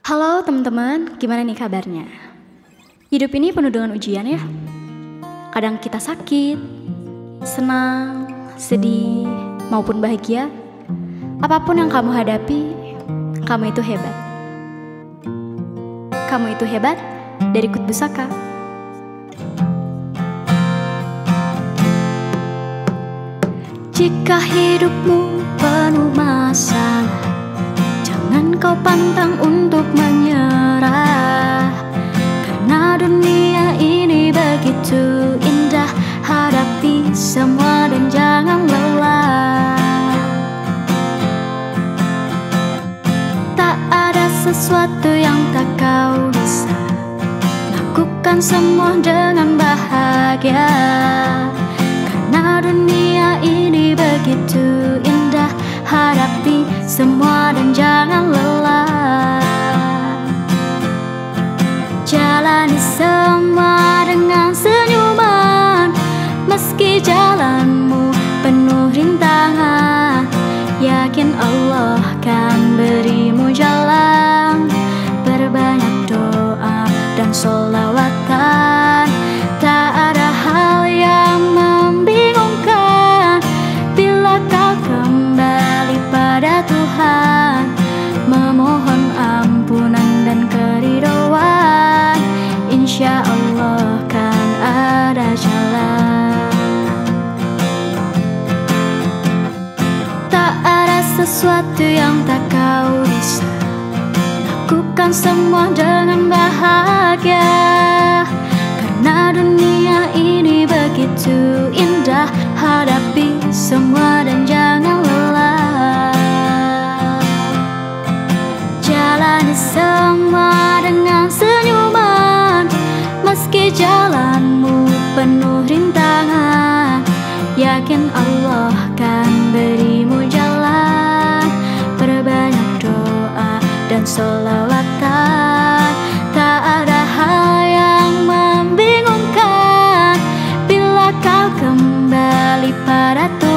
Halo teman-teman, gimana nih kabarnya? Hidup ini penuh dengan ujian ya. Kadang kita sakit, senang, sedih, maupun bahagia. Apapun yang kamu hadapi, kamu itu hebat. Kamu itu hebat dari Kut Pusaka. Jika hidupmu penuh masalah, jangan kau pantang untuk menyerah. Karena dunia ini begitu indah, hadapi semua dan jangan lelah. Tak ada sesuatu yang tak kau bisa, lakukan semua dengan bahagia. Karena dunia ini begitu indah, hadapi semua dan jangan lelah. Jalani semua dengan senyuman, meski jalanmu penuh rintangan. Yakin Allah kan berimu jalan, berbanyak doa dan sholawatan. Tak ada hal yang membingungkan bila kau kembali pada Tuhan, memohon ampunan dan keridhaan. Insya Allah kan ada jalan. Tak ada sesuatu yang tak kau bisa, lakukan semua dengan bahagia. Karena dunia ini begitu indah, hadapi semua dan jangan lelah. Jalani semua dengan senyuman, meski jalanmu penuh rintangan. Yakin Allah kan berimu jalan, perbanyak doa dan sholawatan. Tak ada hal yang membingungkan bila kau kembali pada Tuhan,